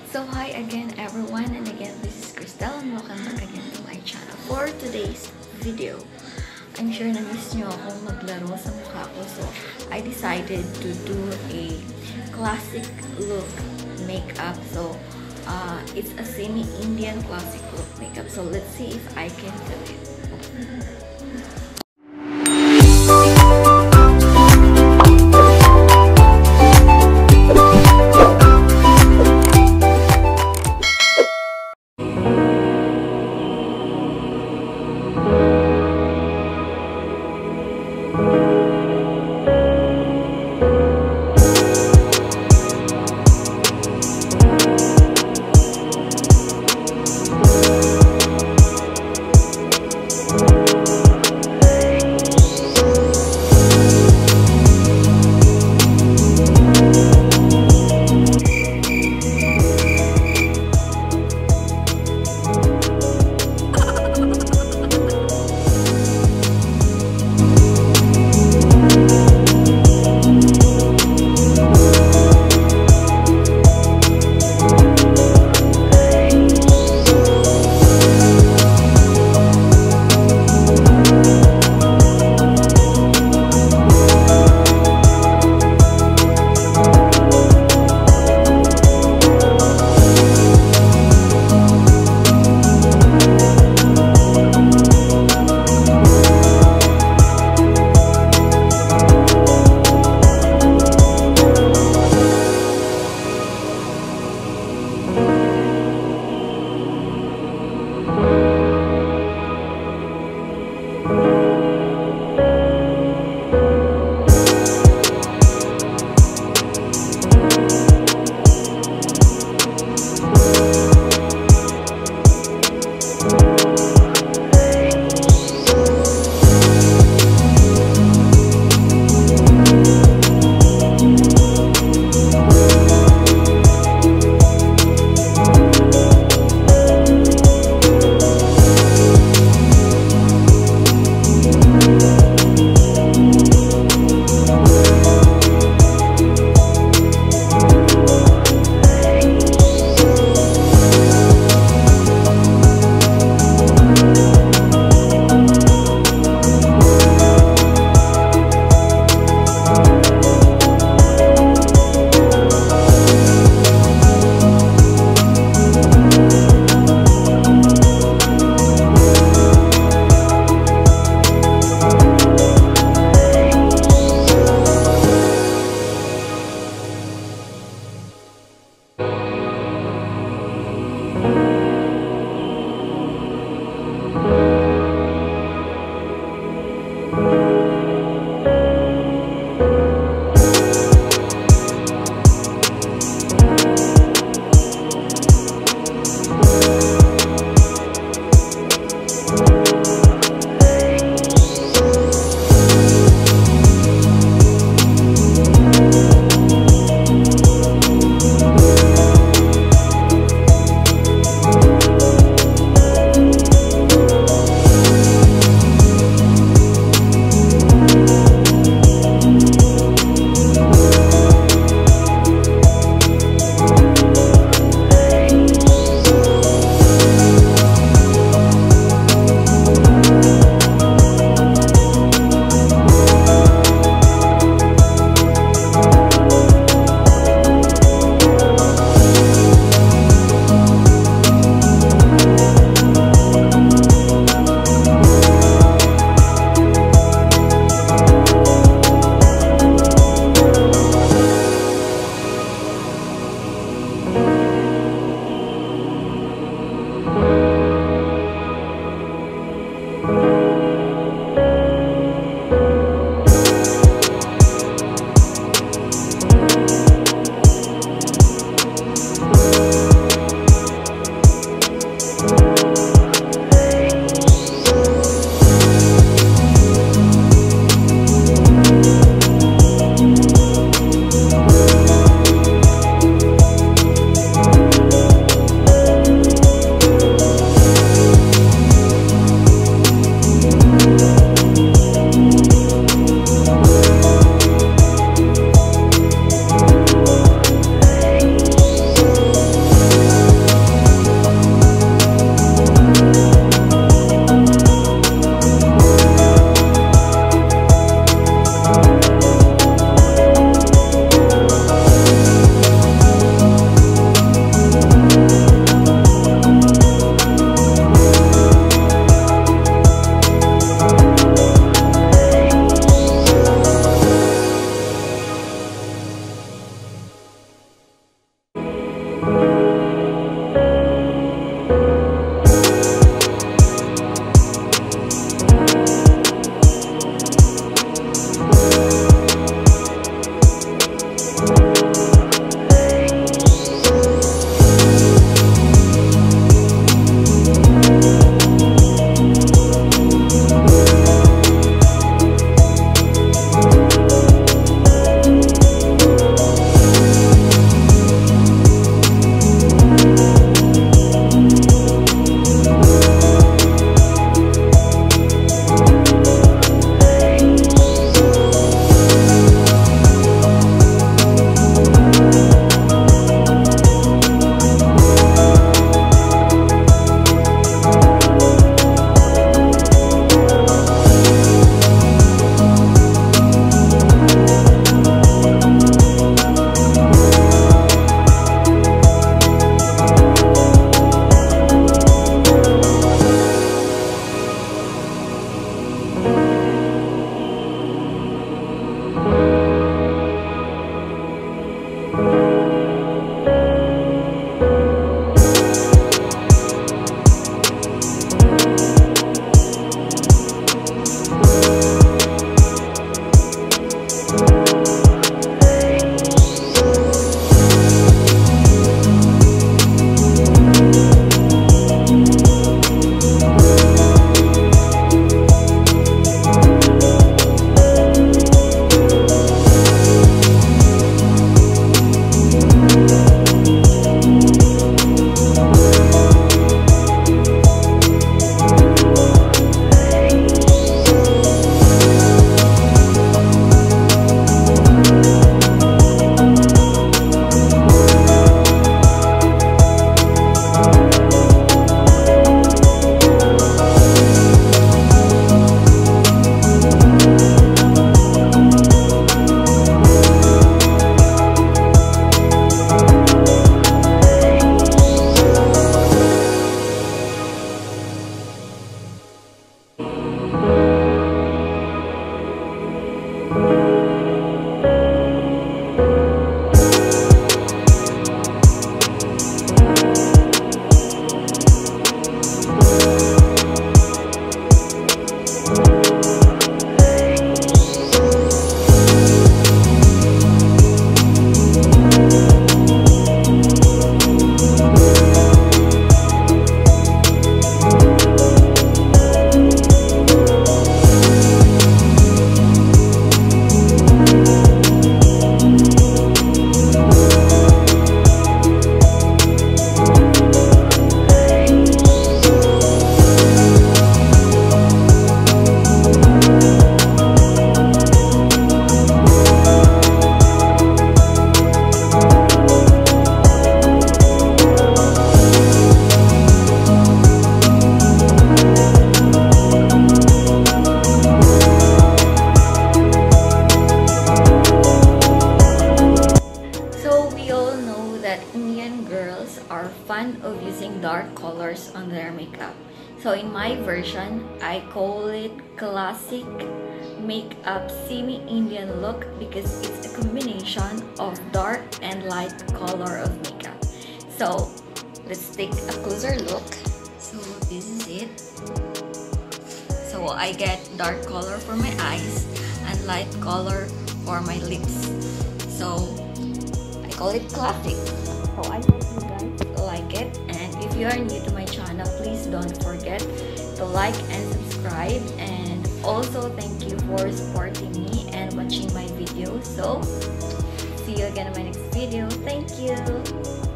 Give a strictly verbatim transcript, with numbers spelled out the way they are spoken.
So hi again everyone, and again this is Krystelle and welcome back again to my channel. For today's video, I'm sure na-miss nyo akong maglaro sa mukha ko, so I decided to do a classic look makeup. So uh, it's a semi-Indian classic look makeup, so let's see if I can do it. girls are fond of using dark colors on their makeup. So in my version, I call it classic makeup semi-Indian look because it's a combination of dark and light color of makeup. So let's take a closer look. So this is it. So I get dark color for my eyes and light color for my lips. So I call it classic. So I hope you guys like it, and if you are new to my channel, please don't forget to like and subscribe, and also thank you for supporting me and watching my videos. So see you again in my next video. Thank you.